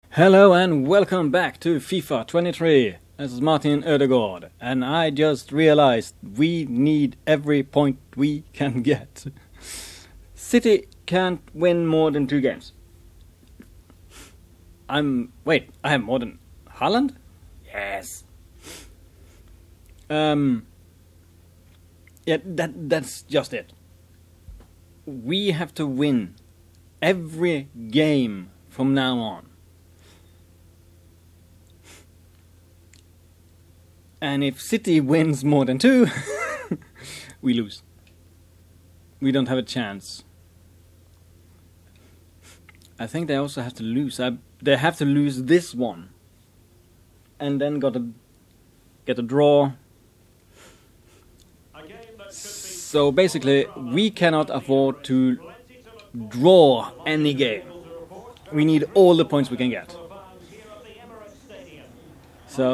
Hello and welcome back to FIFA 23. This is Martin Ødegaard, and I just realized we need every point we can get. City can't win more than 2 games. I have more than Haaland? Yes. That's just it. We have to win every game from now on. And if City wins more than 2, we lose. We don't have a chance. I think they also have to lose. They have to lose this one. And then get a draw. So basically, we cannot afford to draw any game. We need all the points we can get. So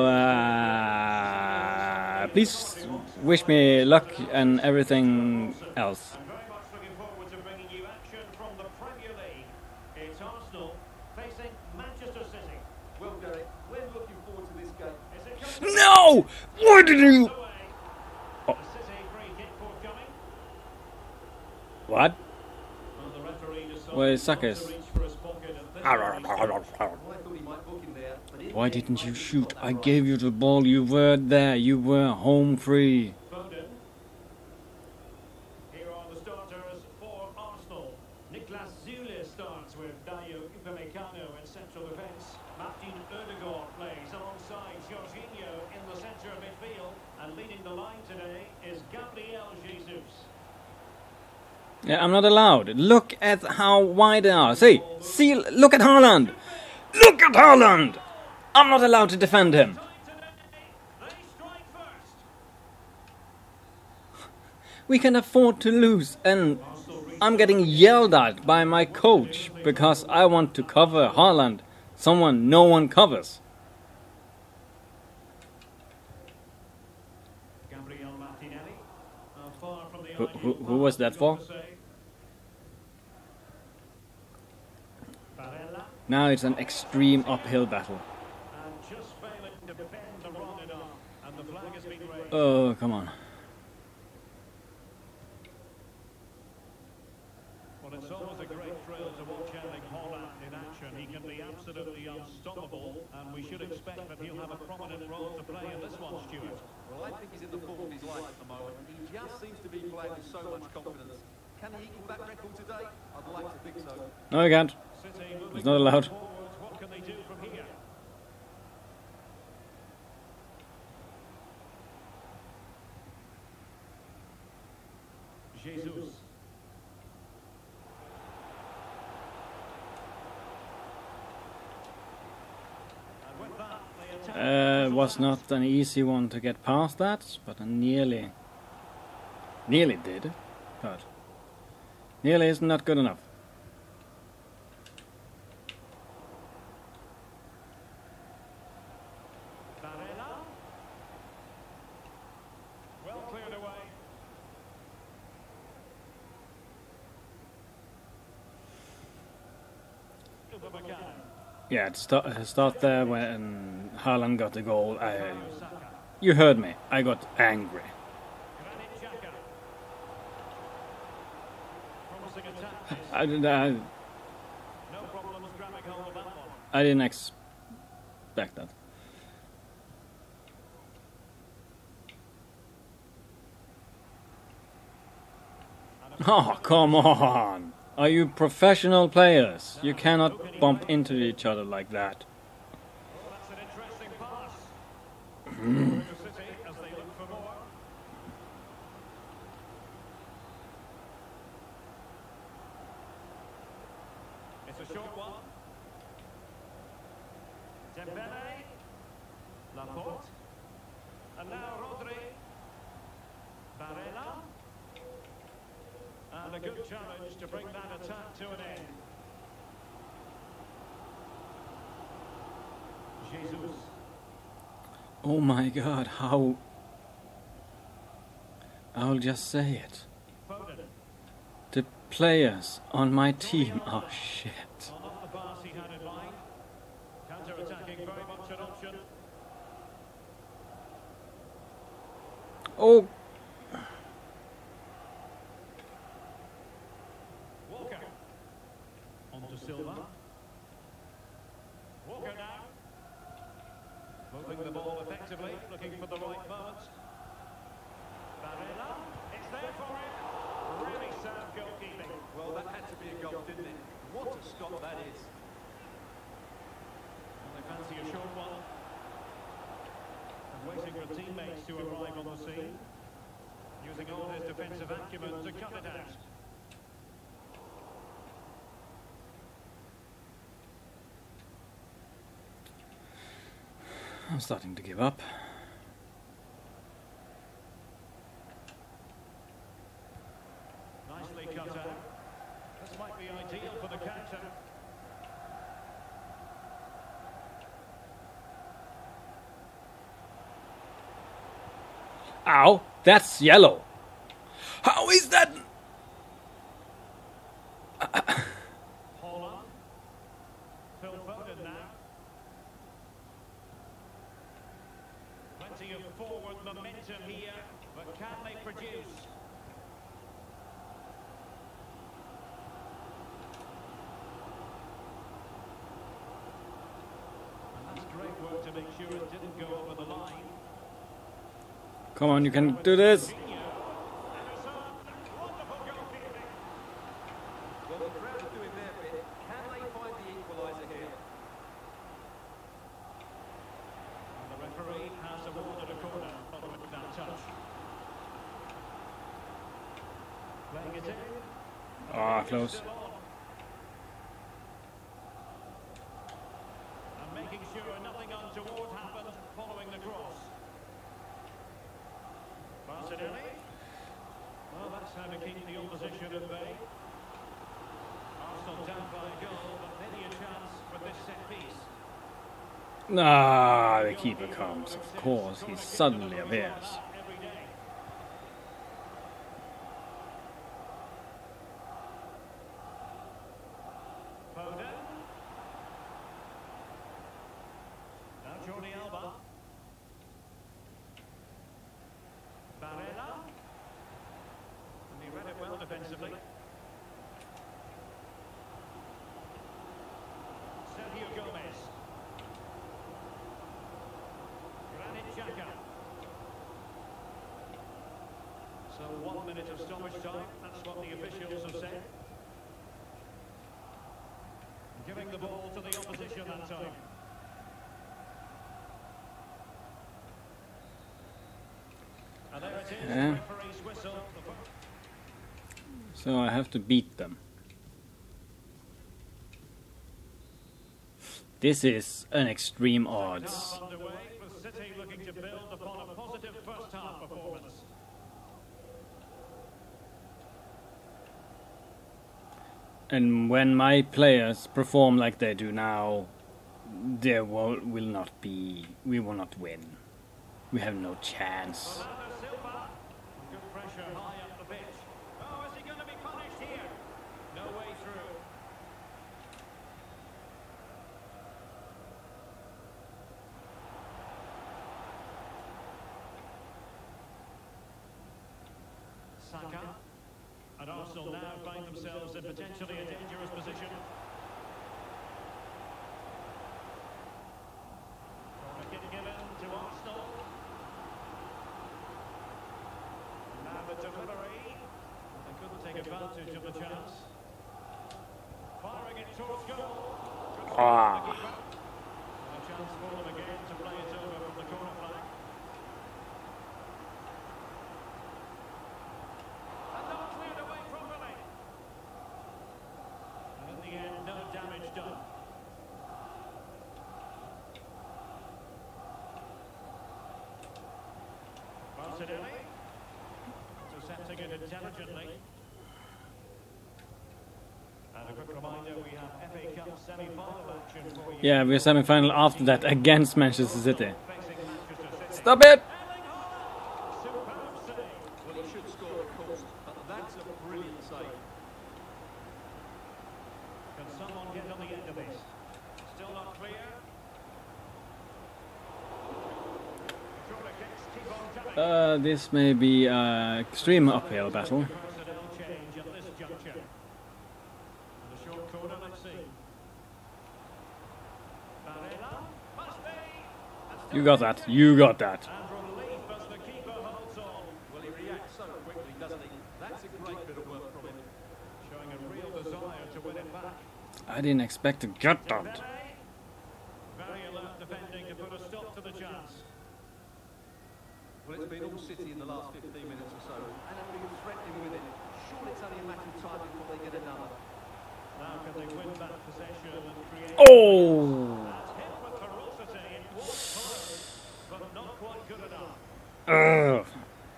please wish me luck and everything else. I'm very much looking forward to bringing you action from the Premier League. It's Arsenal facing Manchester City. Well, Derek, we're looking forward to this game. No! Why did you... Oh. City free kick forthcoming. What? And the referee decided Where is not to Sakis? reach for his pocket at this stage. Why didn't you shoot? I gave you the ball. You were there. You were home free. Foden. Here are the starters for Arsenal. Niklas Zule starts with Dayo Upamecano in central defence. Martin Ødegaard plays alongside Jorginho in the centre of midfield. And leading the line today is Gabriel Jesus. Yeah, I'm not allowed. Look at how wide they are. See, look at Haaland. Look at Haaland. I'm not allowed to defend him. They strike first. We can afford to lose, and I'm getting yelled at by my coach because I want to cover Haaland, someone no one covers. Gabriel Martinelli. Far from the Who was that for? Barella. Now it's an extreme uphill battle. And just failing to bend the run enough. And the flag has been raised. Oh, come on. Well, it's always a great thrill to watch Erling Haaland in action. He can be absolutely unstoppable, and we should expect that he'll have a prominent role to play in this one, Stuart. Well, I think he's in the form of his life at the moment. He just seems to be playing with so much confidence. Can he equal that record today? I'd like to think so. No, you can't. City moving It's not allowed. forward. What can they do from here? Jesus. And with that, the attack Was not an easy one to get past that, but I nearly did. But nearly is not good enough. Barella. Well cleared away. Upamecano. Yeah, start there when Haaland got the goal. Saka. You heard me. I got angry. Granit Xhaka. Promising attack. I No problems grabbing hold of that one. I didn't expect that. Oh, come on! Are you professional players? You cannot bump into each other like that. Oh, that's an interesting pass. To City as they look for more. It's a short one. Dembele. Laporte. And now Rodri. Barella. And a good challenge to bring that attack to an end. Jesus. Oh my God! How? I'll just say it. Foden. The players on my team are shit. Well, not the pass he had in mind. very much an option. Oh, Walker. On to Silva. Walker now. Moving the ball effectively, looking for the right moment. Barella. It's there for him. Really sound goalkeeping. Well, that had to be a goal, didn't it? What a stop that is. And they fancy a short one. And waiting for teammates to arrive on the scene. Using all his defensive acumen to cut it out. I'm starting to give up. Nicely cut out. This might be ideal for the counter. Ow, that's yellow. How is that? Holland. Phil Foden now. Plenty of forward momentum here, but can they produce? And that's great work to make sure it didn't go over the line. Come on, you can do this. Well, the crowd are doing their bit. Can they find the equaliser here? And the referee has awarded a corner following that touch. Playing it in. Ah, close. Still on. And making sure nothing untoward happened following the cross. Martinelli. Well, that's how to keep the opposition at bay. Arsenal down by a goal, but maybe a chance for this set piece. Ah, the keeper comes. Of course, he suddenly appears. Every day. Foden. Now Jordi Alba. Barella. And he read it well defensively. Sergio Gomez. Granit Xhaka. So 1 minute of stoppage time, that's what the officials have said. Giving the ball to the opposition that time. And there it is, Yeah. referee's whistle. So I have to beat them. This is an extreme odds. Half underway, with City looking to build upon a positive first half performance. And when my players perform like they do now, there will not be. We will not win. We have no chance. Bernardo Silva. Good pressure high up the pitch. Oh, is he going to be punished here? No way through. Saka. And Arsenal now find themselves in potentially a dangerous position. Corner kick given to Arsenal. Now the delivery. They couldn't take advantage of the chance. Firing it towards goal. Good save Ah. from the keeper. And a chance for them again to play it over from the corner flag. And not cleared away properly. And in the end, no damage done. Martinelli. Intercepting it intelligently. And a quick reminder, we have FA Cup semi-final action for you. Yeah, we're semi-final after that against Manchester City. Facing Manchester City. Stop it! Erling Haaland. Superb save. Well, he should score, of course, but that's a brilliant save. Can someone get on the end of this? Still not clear. This may be an extreme uphill battle. Personnel change at this juncture. And a short corner, let's see. Varela, must be. And still You got that. You got that. And relief as the keeper holds on. Well, he reacts so quickly, doesn't he? That's a great bit of work from him. Showing a real desire to win it back. I didn't expect to get that. Pele. Very alert defending to put a stop to the chance. Well, it's been all City in the last 15 minutes or so, and have been threatening with it. Surely it's only a matter of time before they get another. Now can they win back possession and create... Oh! That's hit with ferocity. It was close, but not quite good enough. Ugh.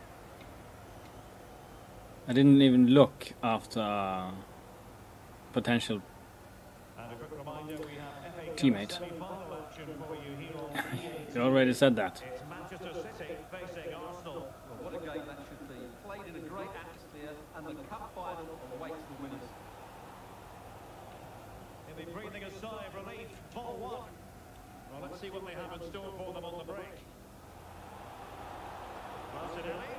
I didn't even look after potential And a quick reminder, we have FA Cup teammate. semi-final action for you here on EA. You already said that. It's Manchester City facing Arsenal. Well, what a game that should be. Played in a great atmosphere, and the cup final awaits the winners. He'll be breathing a sigh of relief. Ball one. Well, let's see what they have in store for them on the break. Martinelli.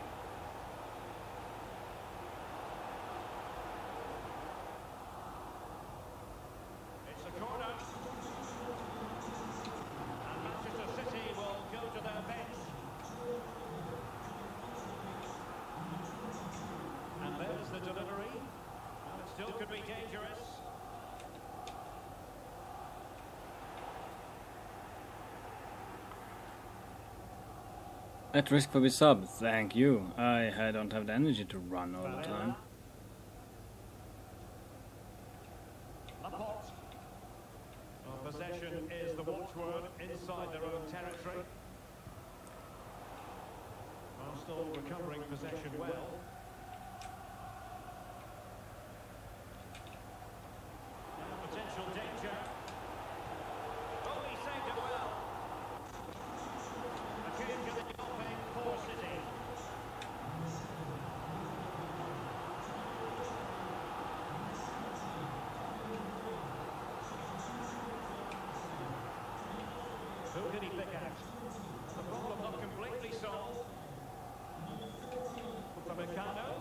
It's a corner. And Manchester City will go to their bench. And there's the delivery. And it still could be dangerous. At risk for the sub, thank you. I don't have the energy to run all the time. Laporte. Well, possession is the watchword inside their own territory. Arsenal recovering possession well. Now potential danger. Oh, he saved it well. Again, getting open for City. Who can he pick out? The problem not completely solved. Upamecano.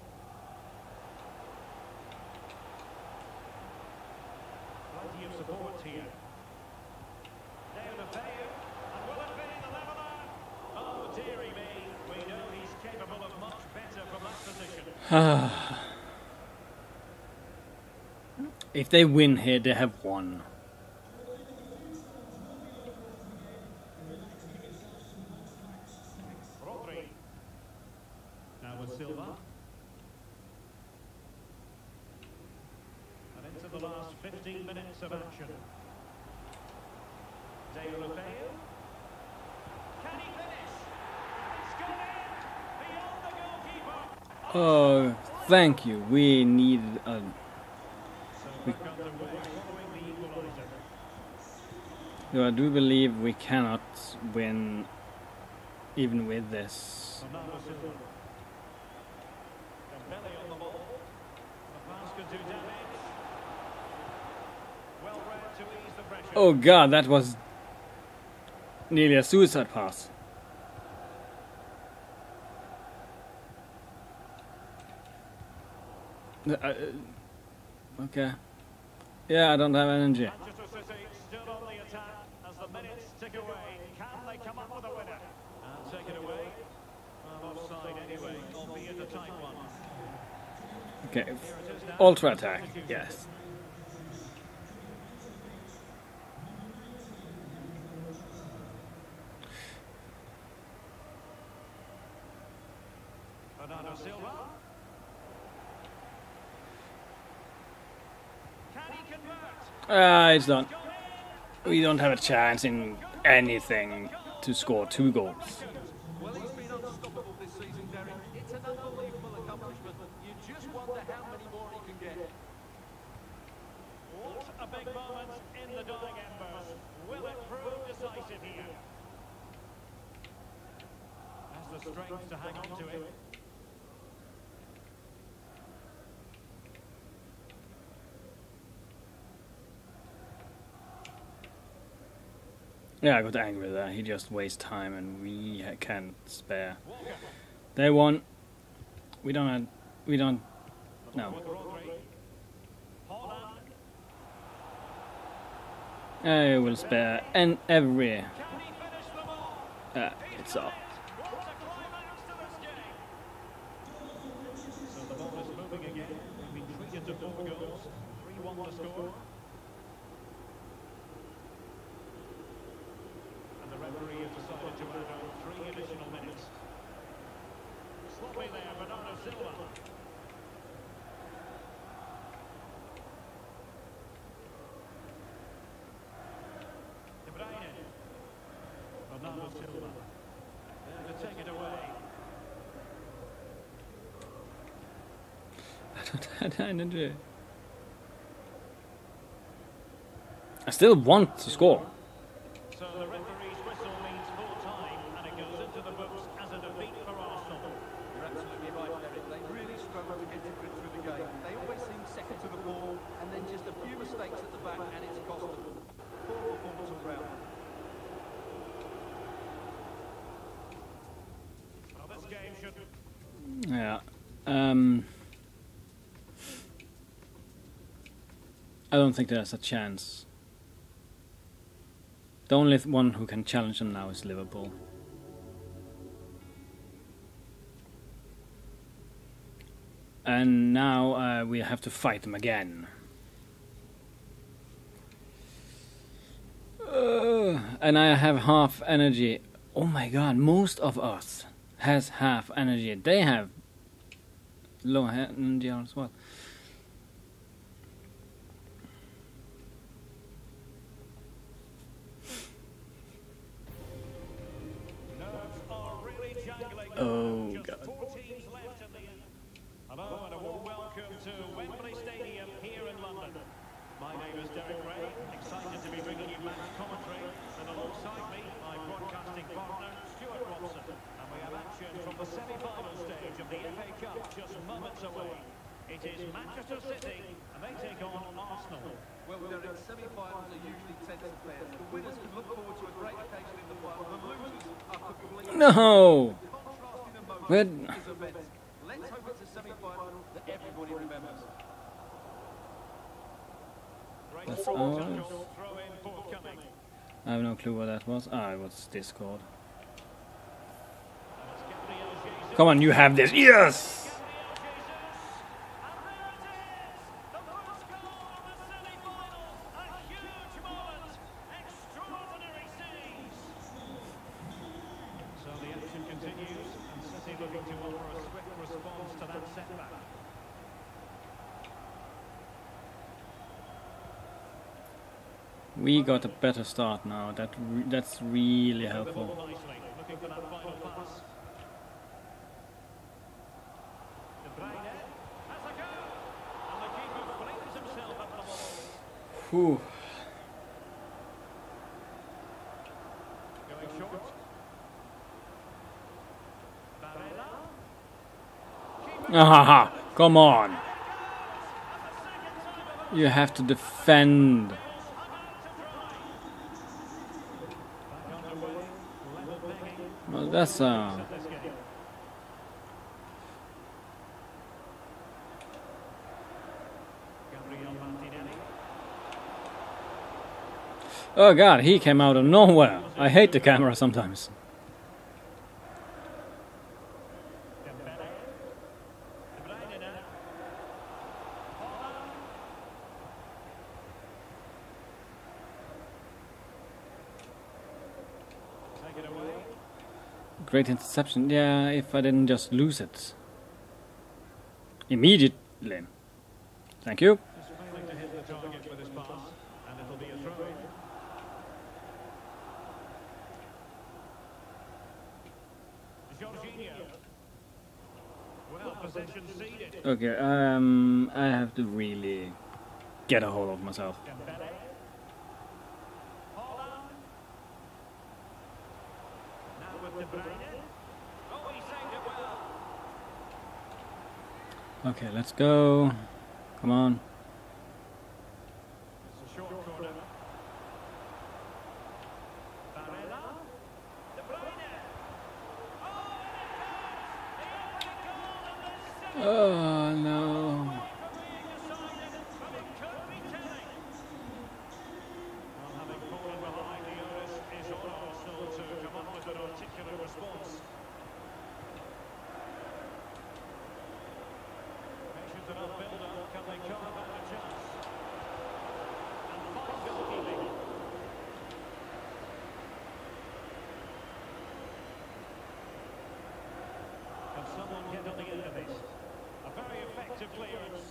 Plenty of support here. Deulofeu. And will it be the leveller? Oh, dearie me. We know he's capable of much better from that position. If they win here, they have won. Rodri. Now with Silva. And into the last 15 minutes of action. Deulofeu. Can he finish? It's gone in! Beyond the goalkeeper! Oh, thank you. We needed a... So back underway following the equaliser. I do believe we cannot win even with this. Bernardo Silva. Dembele on the ball. The pass could do damage. Well read to ease the pressure. Oh god, that was nearly a suicide pass. Okay. Yeah, I don't have energy. Manchester City still on the attack as the minutes tick away. Can they come up with a winner? And take it away. Well, offside anyway, albeit a tight one. Okay. Here it is now. Ultra attack, yes. Bernardo Silva. Can he convert? It's done. We don't have a chance in anything to score 2 goals. Well, he's been unstoppable this season, Derek. It's an unbelievable accomplishment. You just wonder how many more he can get. What a big moment in the dying embers. Will it prove decisive here? Has the strength to hang on to it. Yeah, I got angry there. He just wastes time and we can't spare. They won. We don't. No. I will spare and every. It's off. So the ball is moving again. We've been treated to 4 goals. 3-1 the score. And the referee has decided to add on 3 additional minutes. Sloppy there, Bernardo Silva. De Bruyne. Bernardo Silva. There to take it away. I don't have energy. I still want to score. So the referee's whistle means full time, and it goes into the books as a defeat for Arsenal. You're absolutely right, Derek. They really struggle to get to grips with the game. They always seem second to the ball, and then just a few mistakes at the back, and it's cost them. Poor performance all round. Well, this game should... Yeah. I don't think there's a chance. The only one who can challenge them now is Liverpool. And now we have to fight them again. And I have half energy. Oh my god, most of us has half energy. They have low energy as well. Oh, God. 4 teams left in the end. Hello and a warm welcome to Wembley Stadium here in London. My name is Derek Ray, excited to be bringing you match commentary, and alongside me, my broadcasting partner, Stuart Watson. And we have action from the semi-final stage of the FA Cup just moments away. It is Manchester City, and they take on Arsenal. Well, Derek, semi-finals are usually tense affairs. The winners can look forward to a great occasion in the final. The losers are completely... No! Contrasting emotions But is immense. Let's hope it's a semi-final that everybody remembers. Great That's throw ours. in forthcoming. I have no clue what that was. Ah, it was Discord. And it's Gabriel Jesus. Come on, you have this. Yes! So the action continues, and City looking to offer a swift response to that setback. We got a better start now. That's really The helpful. ball nicely, looking for that final pass. De Bruyne has a go, and the keeper flings himself at the ball. Whew. Going short. Barella. Ahaha, come on. You have to defend. Back underway, level pegging. Well, that's This game. Gabriel Martinelli. Oh god, he came out of nowhere. I hate the camera sometimes. Dembele. De Bruyne now. Haaland. Take it away. Great interception. Yeah, if I didn't just lose it. Immediately. Thank you. Just failing to hit the target with his pass, and it'll be a throw-in. Jorginho. Well, possession ceded. Okay, I have to really get a hold of myself. Dembele. Haaland. Now with De Bruyne. Oh, he saved it well. Okay, let's go. Come on. It's a short corner. defensive clearance.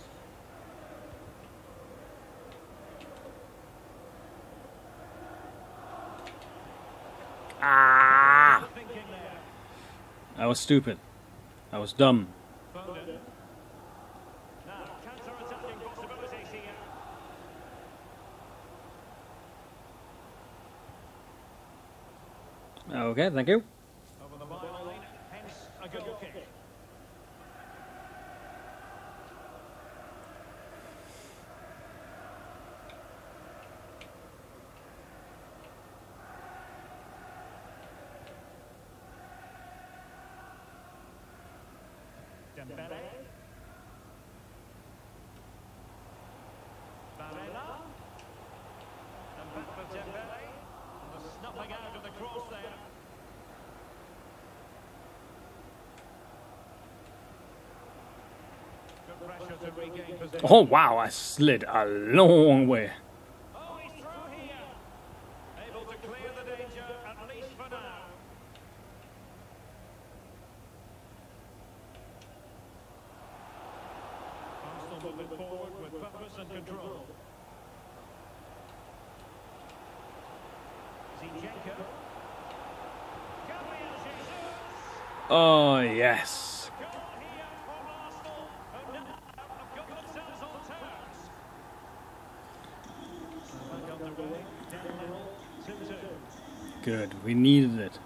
Ah! Thinking there. I was stupid. I was dumb. Foden. Now, counter-attacking possibilities here. Okay, thank you. Over the byline, hence a goal kick. Dembele. Barella. And back for Dembele. And the snuffing out of the cross there. Good pressure to regain possession. Oh wow, I slid a long way. Oh, he's through here. Able to clear the danger, at least for now. Arsenal moving forward with purpose and control. Zinchenko. Gabriel Jesus. Oh yes. Goal here from Arsenal, who now have got themselves on terms. Back underway, 10-0, 2-2. Good, we needed it.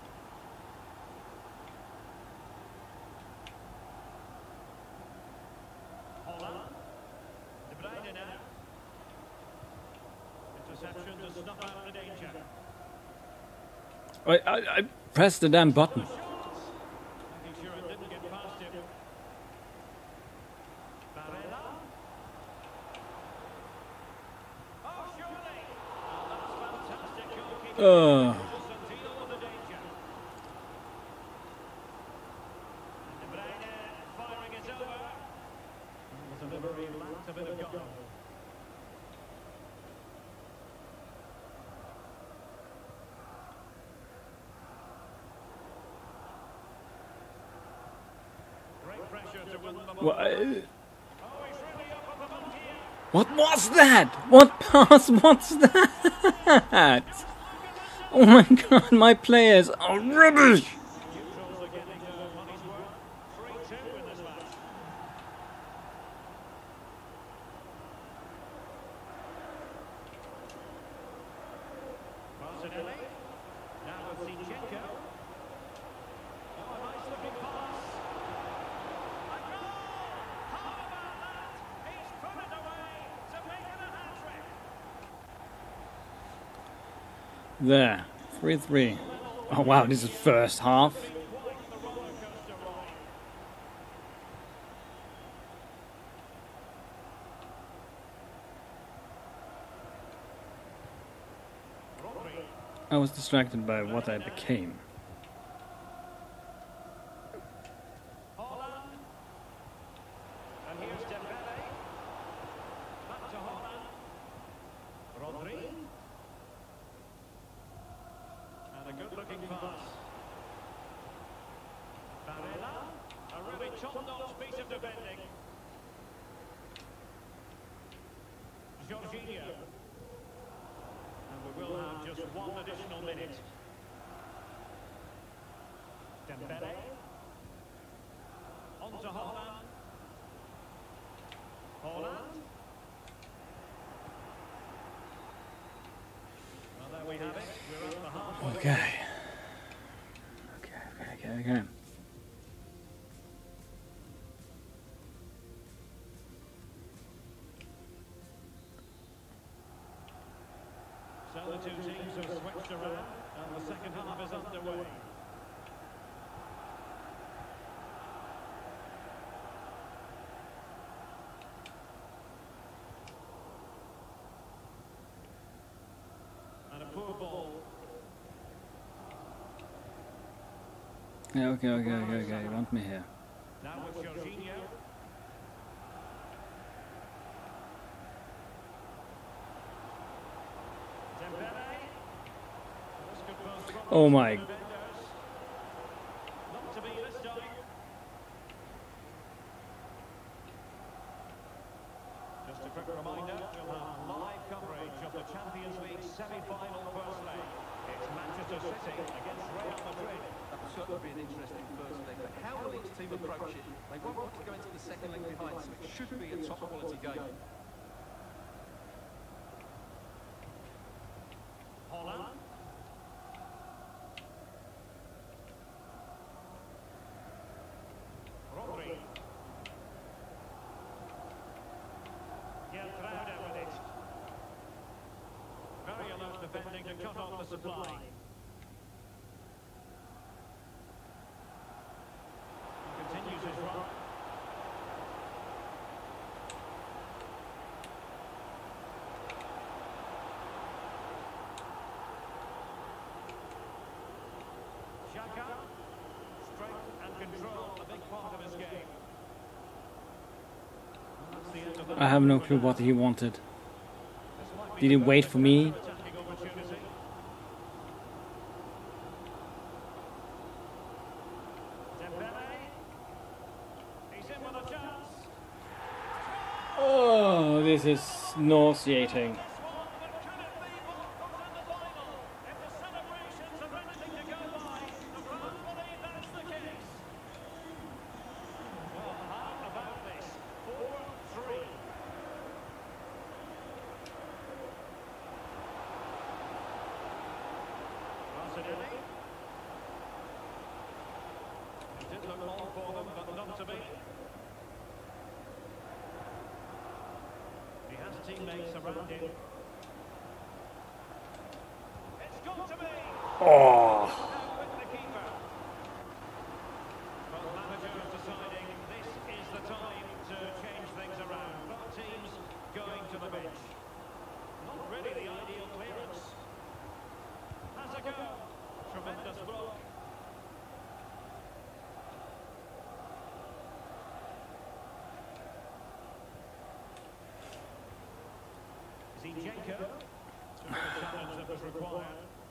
Holland. De Bruyne now. Interception to snuff out the danger. I pressed the damn button. Making sure it didn't get past him. Barella. Oh, surely. Oh, that's fantastic goalkeeping. And deal with the danger. De Bruyne firing it over. The delivery lacked a bit of goal. Great pressure to win the ball. Oh, he's really up on the mark here. What was that? What pass was that? Oh my god, my players are rubbish! Neutrals are getting their money's worth. 3-2 in this match. Martinelli. Now with Zinchenko. Oh, a nice looking pass. A goal! How about that? He's put it away to make it a hat-trick. There, 3-3. Oh wow, this is first half. Quite the roller coaster ride. Rodri. I was distracted by what I became. Holland. And here's Dembele. Back to Holland. Rodri. And a good-looking pass. Barella. A really top-notch piece of defending. Jorginho. And we will have just one additional minute. Dembele. On to Holland. Holland. Well, there we have it. We're at the halfway. Okay. Okay. So the two teams have switched around, and the second half is underway. And a poor ball. Yeah, okay. You want me here. Now with Jorginho. Dembele. This could pose problems Oh my. for defenders. Not to be this time. City against Real Madrid. That'll certainly be an interesting first leg, but how will each team approach it? They won't want to go into the second leg behind, so it should be a top quality game. Holland. Rodri. Gertruida with it. Very alert defending to cut off the supply. He continues his run. Xhaka, strength and control, a big part of his game. And that's the end of that. I have no clue what he wanted. This might be Did he the wait first for me? attacking opportunity. Dembele. He's in with a chance. Oh, this is nauseating. This one, but could it be what comes in the final? If the celebrations are anything to go by, the crowd believe that's the case. Well, how about this? 4-3. Martinelli. It did look on for them, but not to be. He has teammates around him. It's got to be! Oh, Now with the keeper. Both managers deciding this is the time to change things around. Both teams going to the bench. Not really the ideal clearance. Has a go. Tremendous block. Zinchenko. Took the challenge that was required.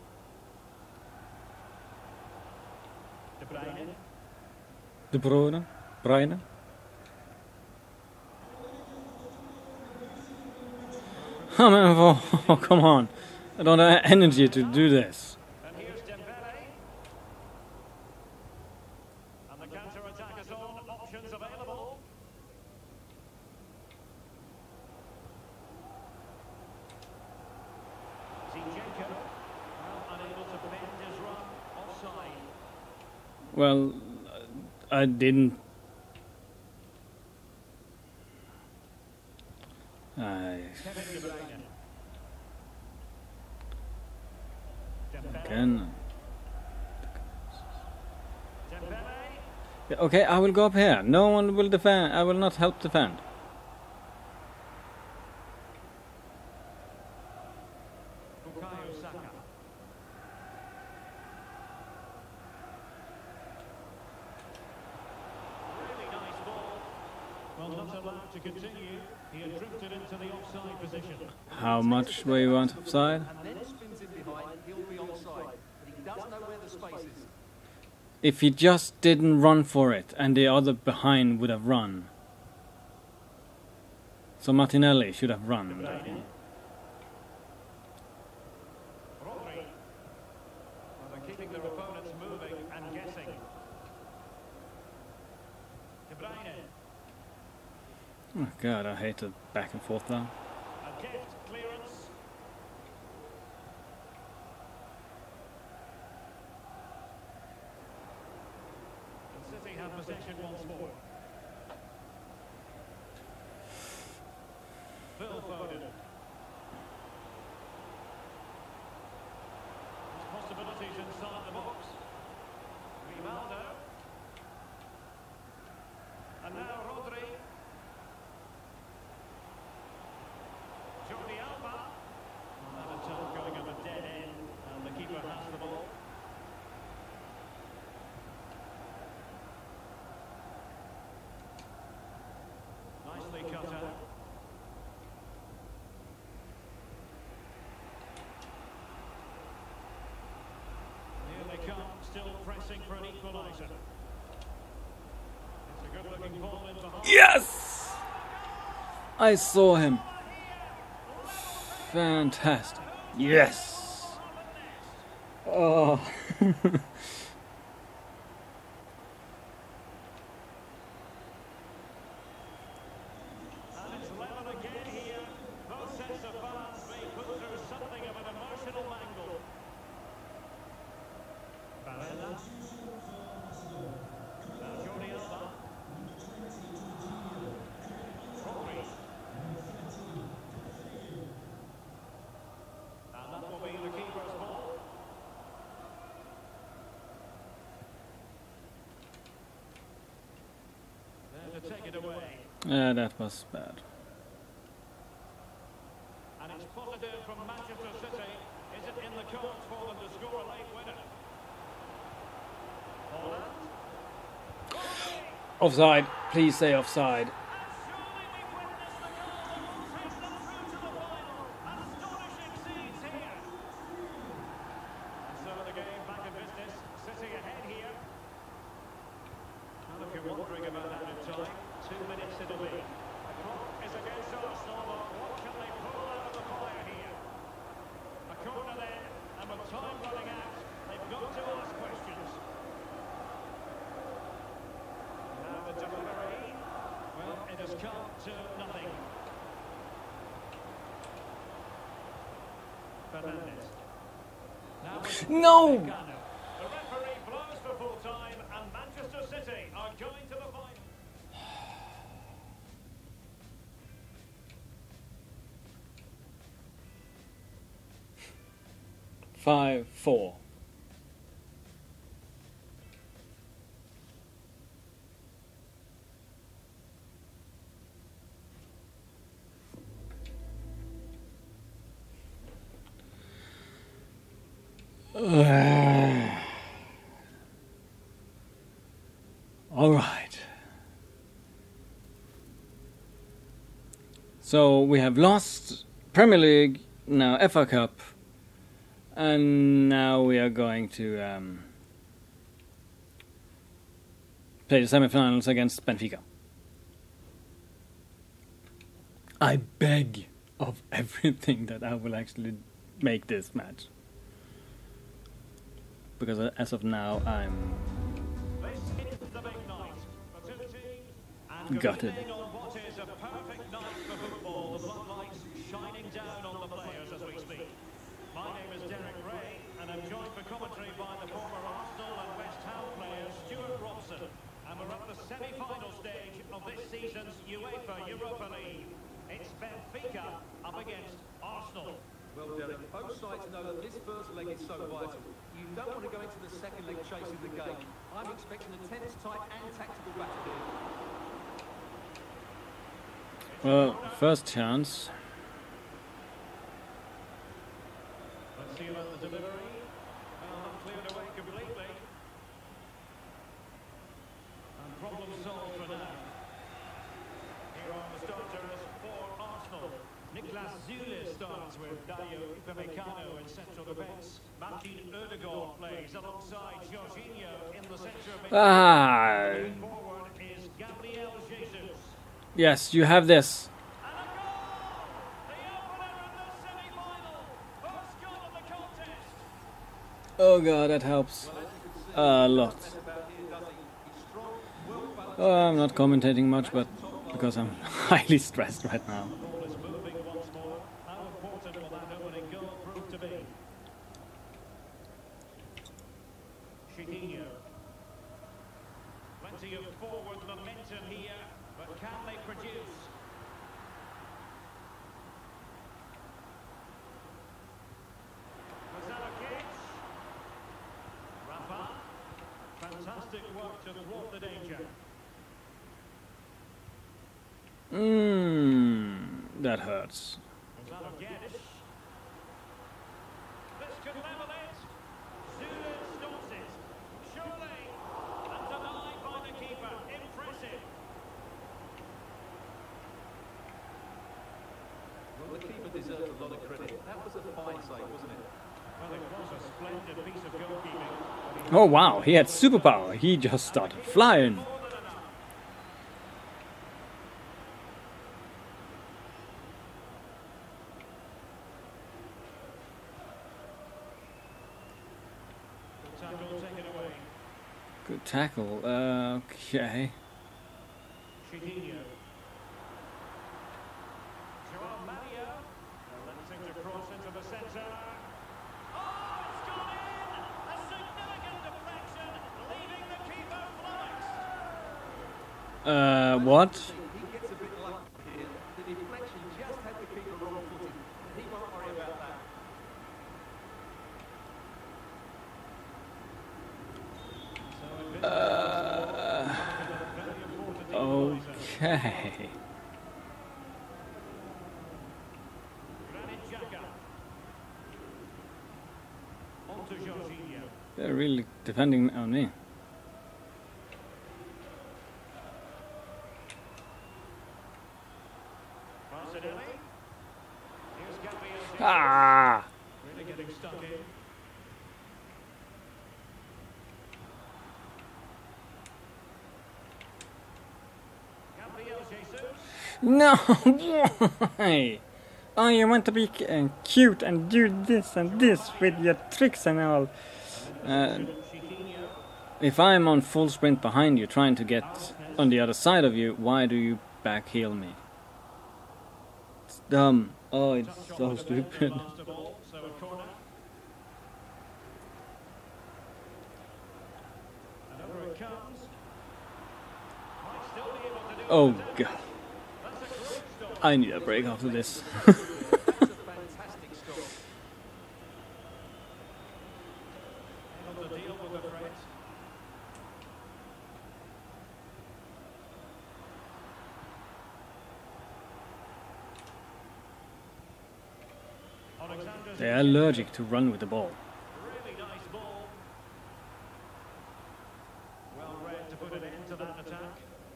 De Bruyne. De Bruyne. Bruyne. Oh man, oh, come on. I don't have energy to do this. And here's Dembele. And the counter-attack is on. Options available. Zinchenko. Well, unable to bend his run. Offside. Well, I didn't. Kevin De Bruyne. Dembele. Again. Dembele. Yeah, okay, I will go up here. No one will defend. I will not help defend. Bukayo Saka. Really nice ball. Well, not allowed to continue. He had drifted into the offside position. How much were you on offside? And then spins in behind, he'll be onside. But he does know where the space is. If he just didn't run for it and the other behind would have run. So Martinelli should have run. Rodri. Well, they're keeping their opponents moving and guessing. De Bruyne. Oh god, I hate the back and forth now. A deft clearance. And City have possession once more. Phil Foden. There's possibilities inside the box. Rivaldo. And now Rodri. Jordi Alba. That attack going at a dead end, and the keeper has the ball. Nicely cut out. Here they come, still pressing for an equaliser. It's a good-looking ball in behind. Yes! I saw him. Fantastic. Yes! Oh. And it's level again here. Both sets of fans may put through something of an emotional mangle. Barella. Now Jordi Alba. Rodri. And that will be the keeper's ball. There to take it away. Yeah, that was bad. And it's positive from Manchester City. Is it in the cards for them to score a late winner? Holland. Offside. Please say offside. And surely we've witnessed the goal that will take them through to the final. Astonishing scenes here. And so the game back in business. City ahead here. And if you're wondering about added time, 2 minutes it'll be. The clock is against Arsenal, but what can they pull out of the fire here? A corner then, and with time running out, they've got to ask questions. Now the delivery. Well, it has come to nothing. Fernandes. Now with No! Upamecano. The referee blows for full time, and Manchester City are going to the final. 5-4. All right. So we have lost Premier League, now FA Cup, and now we are going to play the semi-finals against Benfica. I beg of everything that I will actually make this match. Because as of now, I'm This is the big night for two teams, and gutted. competing on what is a perfect night for football. The floodlights shining down on the players as we speak. My name is Derek Ray, and I'm joined for commentary by the former Arsenal and West Ham player Stuart Robson. And we're at the semi-final stage of this season's UEFA Europa League. It's Benfica up against Arsenal. Well, Derek, both sides know that this first leg is so vital. You don't want to go into the second leg chasing the game. I'm expecting a tense, tight and tactical battle here. Well, first chance. Let's see about the delivery. Not cleared away completely. And problem solved for now. Here are the starters for Arsenal. Niklas Süle starts with Dayo Upamecano in central defence. Martin Ødegaard plays alongside Jorginho in the centre of midfield. Ah, Moving forward is Gabriel Jesus. yes, you have this. And a goal! The opener in the semi-final. First goal of the contest. Oh god, that helps a lot. I'm not commentating much, but because I'm highly stressed right now. The ball is moving once more. How important will that opening goal prove to be? Jorginho. Plenty of forward momentum here, but can they produce? Mazarakic. Rafa. Fantastic work to thwart the danger. That hurts. Mazarakic. This could level it. Süle stops it. Surely. And denied by the keeper. Impressive. Well, the keeper deserves a lot of credit. That was a fine save, wasn't it? Well, it was a splendid piece of goalkeeping. Oh wow, he had superpower. He just started flying. More than enough. Good tackle. Okay. Jorginho. Joao Mario. Attempting to cross into the centre. Oh, it's gone in! A significant deflection, leaving the keeper flummoxed. What? He gets a bit lucky here. The deflection just had the keeper wrong-footed. He won't worry about that. Okay. Granit Xhaka. On to Jorginho. They're really depending on me. Martinelli. Here's Gabriel Jesus. Ah! Really getting stuck in. Gabriel Jesus. No! Why? Oh, you want to be cute and do this and this with your tricks and all. Jorginho. If I'm on full sprint behind you, trying to get on the other side of you, why do you back heel me? It's dumb. Oh, it's so stupid. Last of all, so a corner. And over it comes. Might still be able to do Oh it. god. That's a great stop. I need a break after this. That's a fantastic stop. Able to deal with the threat. Alexander They're allergic to run with the ball. really nice ball. Well read to put an end to that attack.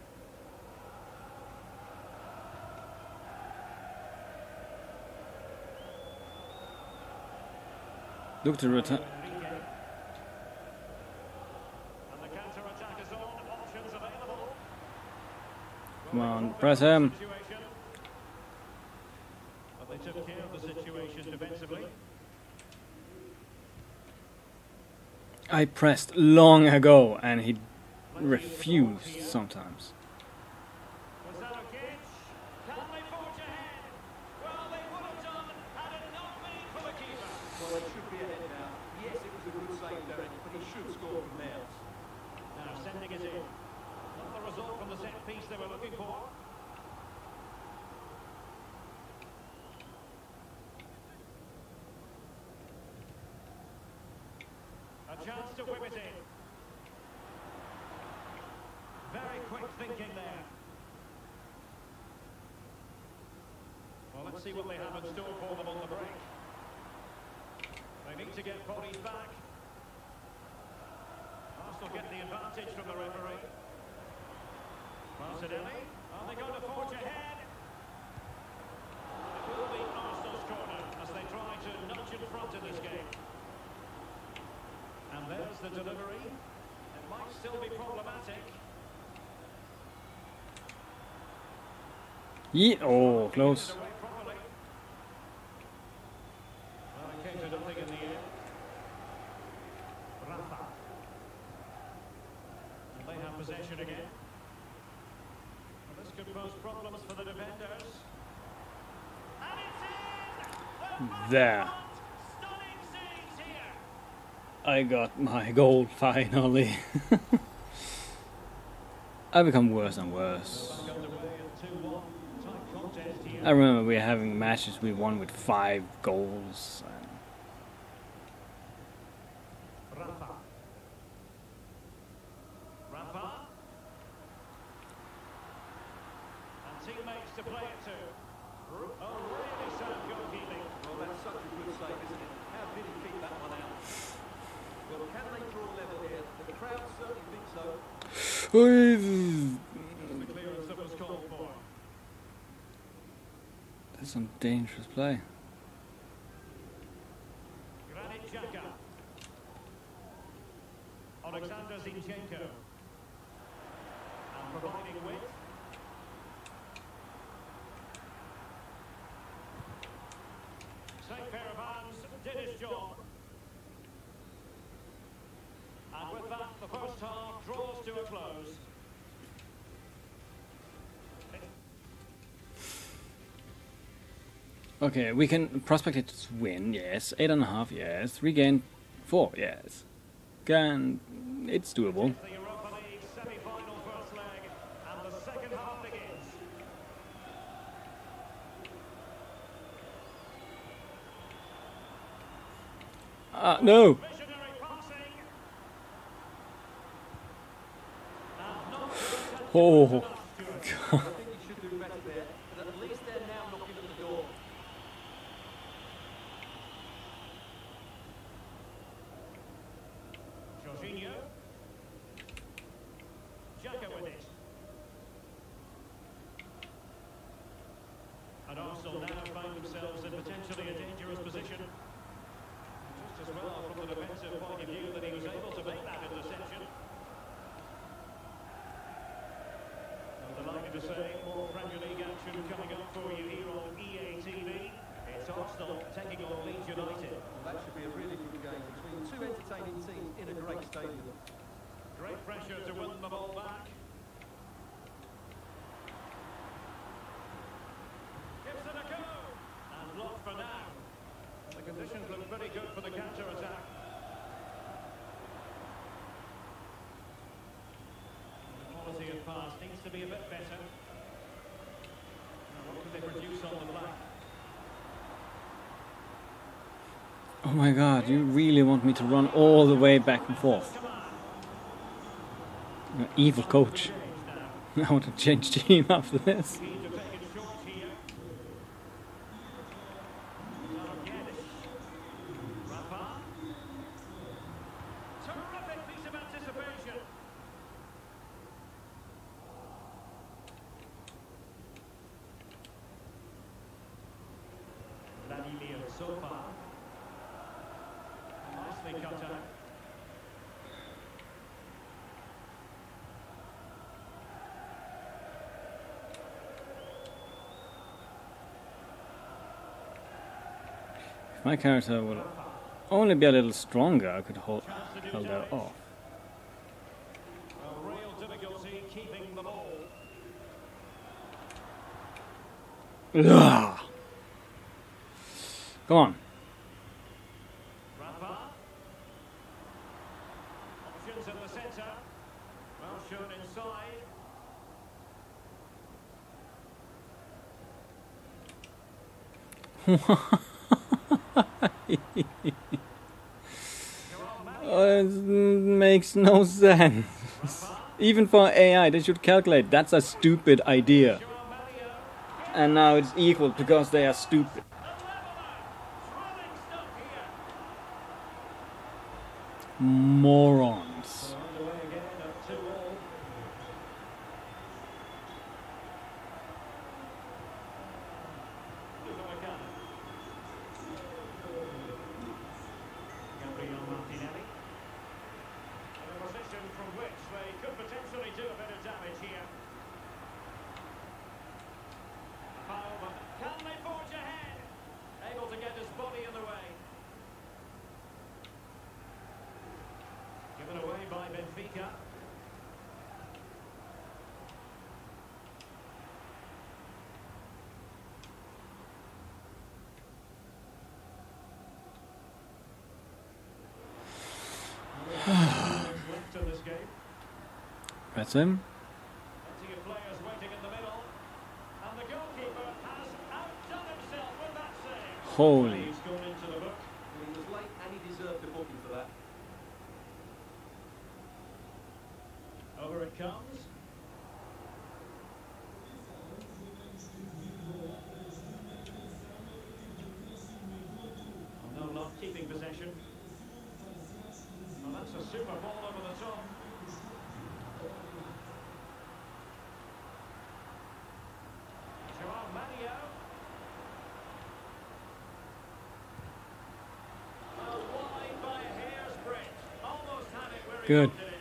Look to return. Enrique. And the counter-attack is on. Options available. Come on, press him. Situation. But they took care of the situation defensively. I pressed long ago and he refused sometimes. Was that Jokic? Can they forge ahead? Well, they would have done had it not been for the keeper. Well, it should be ahead now. Yes, it was a good save, Derek, but he should score from there. Now sending it in. Not the result from the set piece they were looking for. A chance to whip it in. Very quick thinking there. Well, let's see what they have in store for them on the break. They need to get bodies back. Arsenal get the advantage from the referee. Martinelli, are they going to forge ahead? It will be Arsenal's corner as they try to nudge in front in this game. And there's the delivery. It might still be problematic. Yeah, oh, close. Away properly. Well, it came to nothing in the end. Rafa. And they have possession again. Well, this could pose problems for the defenders. And it's in! There. Stunning scenes here. I got my goal finally. I become worse and worse. Back underway at 2-1. Tight contest here. I remember we were having matches we won with 5 goals. And Rafa. Rafa. And teammates to play it to. Oh, really sound goalkeeping. Well, that's such a good save, isn't it? How did he keep that one out? Well, can they draw level here? The crowd certainly think so. The clearance that was called for. That's some dangerous play. Granit Xhaka. Alexander Zinchenko. And providing width. Safe pair of hands, did his job. And with that, the first half draws to a close. Okay, we can prospect it to win, yes. 8.5, yes. Regain 4, yes. It's doable. The Europa League semi-final first leg, and the second half begins. No! Visionary passing. Oh, I think you should do better there, but at least they're now knocking at the door. Jorginho. Xhaka with it. And Arsenal now find themselves in potentially a dangerous position. Just as well from the defensive point of view that he was able to make that interception. I'm delighted to say more Premier League action coming up for you here on EA TV. It's Arsenal taking on Leeds United. Well, that should be a really good game between two entertaining teams in a great stadium. Great pressure to win the ball back. Gives it a go. And blocked for now. The conditions look pretty good for the counter-attack. The quality of pass needs to be a bit better. Now, what can they produce on the flank? oh my god, you really want me to run all the way back and forth? Evil coach. I want to change team after this. Keen to take it short here. Zarguedes. Rafa. Terrific piece of anticipation. Vladimir Sofa. Nicely cut out. If my character will only be a little stronger, I could hold that off. A real difficulty keeping the ball. Ugh. Come on. Rafa. Options in the centre. Well shown inside. It makes no sense. Even for AI, they should calculate. That's a stupid idea. And now it's equal because they are stupid. Thrilling stuff here. Morons. Underway again at 2-2. Upamecano. Gabriel Martinelli. In a position from which they could potentially do a bit of damage here. Foul, but can they forge ahead? Able to get his body in the way. Given away by Benfica. Left in this game. That's him. Plenty of players waiting in the middle. And the goalkeeper has outdone himself with that save. Holy. He's gone into the book. He was late and he deserved a booking for that. Over it comes. No luck keeping possession. Well, that's a super ball over the top. Joao Mario. Wide by a hair's breadth. Almost had it where he Good. wanted it.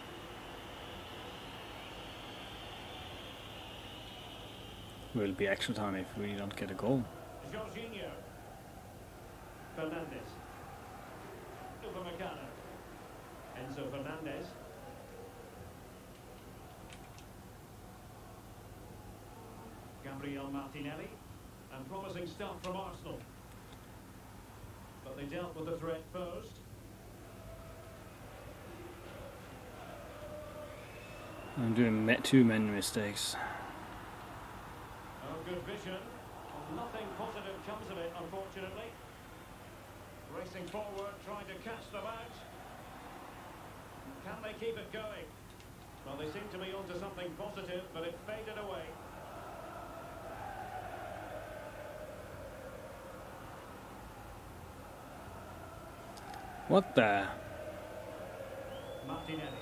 Will be extra time if we don't get a goal. Jorginho. Fernandes. Upamecano. Enzo Fernandez. Gabriel Martinelli. And promising stuff from Arsenal. But they dealt with the threat posed. I'm doing too many mistakes. Oh, good vision. Well, nothing positive comes of it, unfortunately. Racing forward, trying to catch them out. Can they keep it going? Well, they seem to be onto something positive, but it faded away. What the? Martinelli.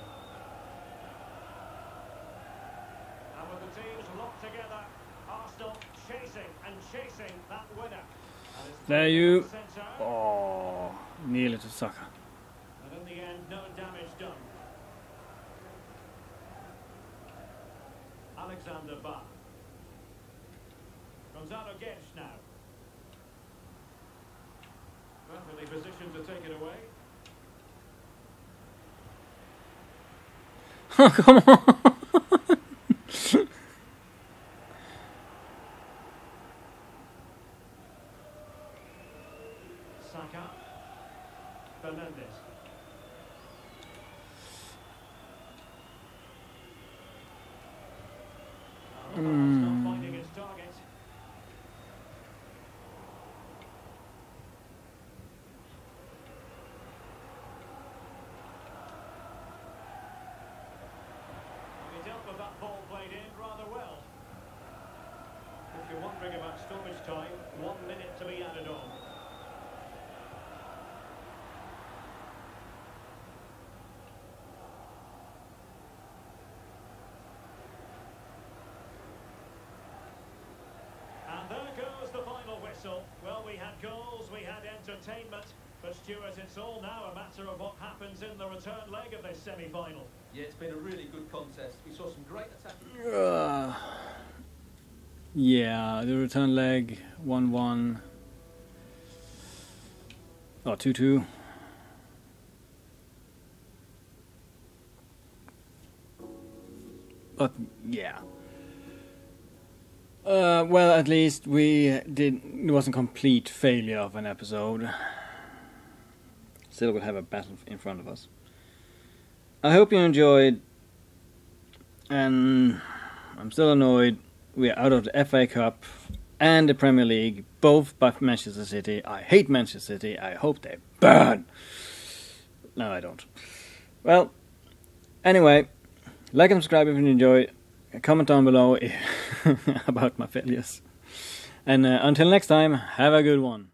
And with the teams locked together, Arsenal chasing and chasing that winner. And it's There played you. to the centre. Oh, nearly to sucker. And in the end, no damage done. Alexander Bach. Gonzalo Guedes now. Perfectly positioned to take it away. Oh, come on. Saka. Fernandes. Not finding its target. He dealt with that ball played in rather well. If you're wondering about stoppage time, 1 minute to be added on. And there goes the final whistle. Well, we had goals, we had entertainment, but Stuart, it's all now a matter of what happens in the return leg of this semi-final. Yeah, it's been a really good contest. We saw some great attacking. Yeah, the return leg 1-1. Oh, 2-2. But yeah. Well, at least it wasn't a complete failure of an episode. Still will have a battle in front of us. I hope you enjoyed, and I'm still annoyed. We are out of the FA Cup and the Premier League, both by Manchester City. I hate Manchester City. I hope they burn. No, I don't. Well, anyway, like and subscribe if you enjoyed. Comment down below about my failures. And until next time, have a good one.